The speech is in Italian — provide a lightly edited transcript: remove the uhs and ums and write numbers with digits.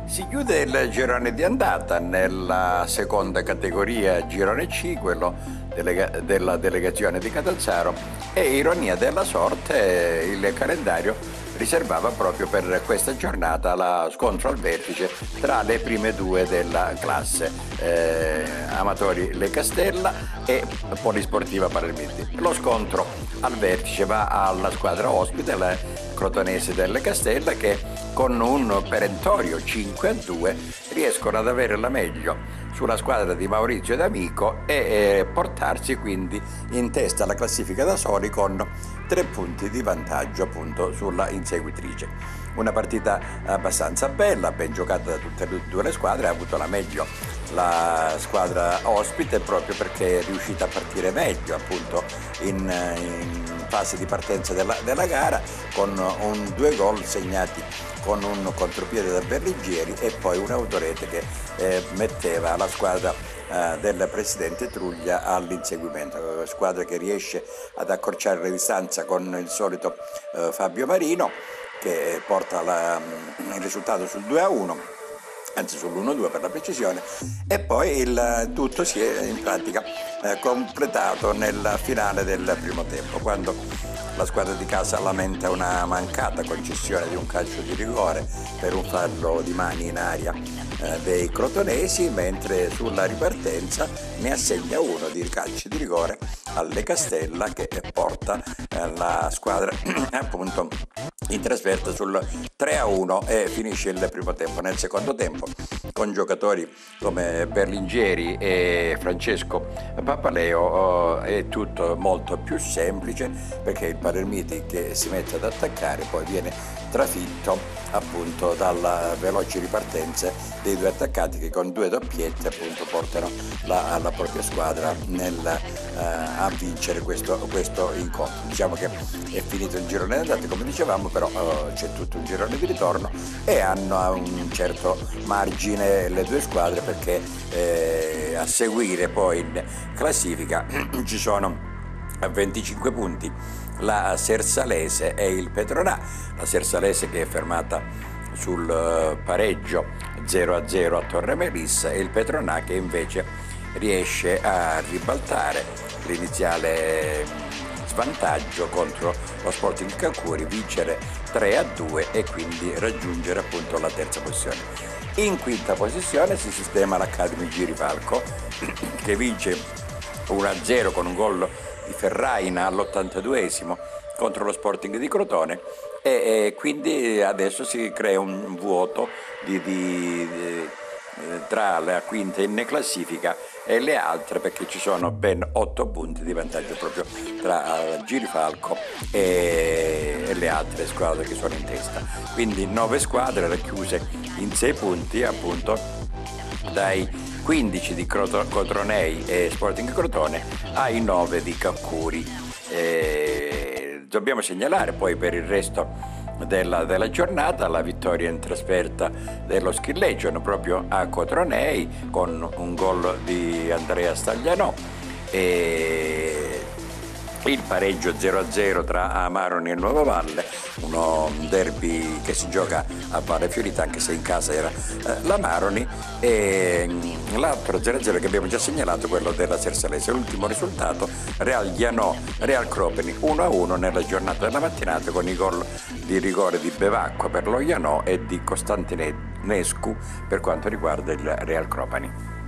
Si chiude il girone di andata nella seconda categoria, girone C, quello della delegazione di Catanzaro, e ironia della sorte il calendario riservava proprio per questa giornata la scontro al vertice tra le prime due della classe, Amatori Le Castella e Polisportiva Palermiti. Lo scontro al vertice va alla squadra ospite, la Crotonese delle Castella, che con un perentorio 5-2 riescono ad avere la meglio sulla squadra di Maurizio D'Amico e portarsi quindi in testa alla classifica da soli con 3 punti di vantaggio appunto sulla inseguitrice. Una partita abbastanza bella, ben giocata da tutte e due le squadre, ha avuto la meglio la squadra ospite proprio perché è riuscita a partire meglio appunto in fase di partenza della gara, con 2 gol segnati con un contropiede da Berlingieri e poi un'autorete che metteva la squadra del presidente Truglia all'inseguimento, squadra che riesce ad accorciare la distanza con il solito Fabio Marino, che porta il risultato sul 2-1, anzi sull'1-2 per la precisione, e poi il tutto si è in pratica completato nel finale del primo tempo, quando la squadra di casa lamenta una mancata concessione di un calcio di rigore per un fallo di mani in aria dei crotonesi, mentre sulla ripartenza ne assegna uno di calci di rigore alle Castella, che porta la squadra appunto in trasferta sul 3-1 e finisce il primo tempo. Nel secondo tempo, con giocatori come Berlingieri e Francesco Papaleo, è tutto molto più semplice, perché il Palermiti, che si mette ad attaccare, poi viene trafitto appunto dalla veloci ripartenze dei 2 attaccanti, che con 2 doppiette appunto portano la propria squadra a vincere questo incontro. Diciamo che è finito il girone d'andata, come dicevamo, però c'è tutto un girone di ritorno e hanno un certo margine le 2 squadre, perché a seguire poi in classifica ci sono a 25 punti la Sersalese e il Petronà. La Sersalese, che è fermata sul pareggio 0-0 a Torre Melissa, e il Petronà, che invece riesce a ribaltare l'iniziale svantaggio contro lo Sporting Cancuri, vincere 3-2 e quindi raggiungere appunto la terza posizione. In quinta posizione si sistema l'Academy Girifalco, che vince 1-0 con un gol di Ferraina all'82esimo contro lo Sporting di Crotone, e quindi adesso si crea un vuoto tra la quinta in classifica e le altre, perché ci sono ben 8 punti di vantaggio proprio tra Girifalco e le altre squadre che sono in testa. Quindi 9 squadre racchiuse in 6 punti appunto dai 15 di Cotronei e Sporting Crotone ai 9 di Cancuri. Dobbiamo segnalare poi per il resto della giornata la vittoria in trasferta dello Skill Legion proprio a Cotronei, con un gol di Andrea Staglianò, e il pareggio 0-0 tra Amaroni e Nuova Valle, un derby che si gioca a Valle Fiorita, anche se in casa era l'Amaroni, e l'altro 0-0 che abbiamo già segnalato, quello della Sersalese. L'ultimo risultato, Real Ghianò Real Cropeni 1-1 nella giornata della mattinata, con i gol di rigore di Bevacqua per lo Ghianò e di Costantinescu per quanto riguarda il Real Cropani.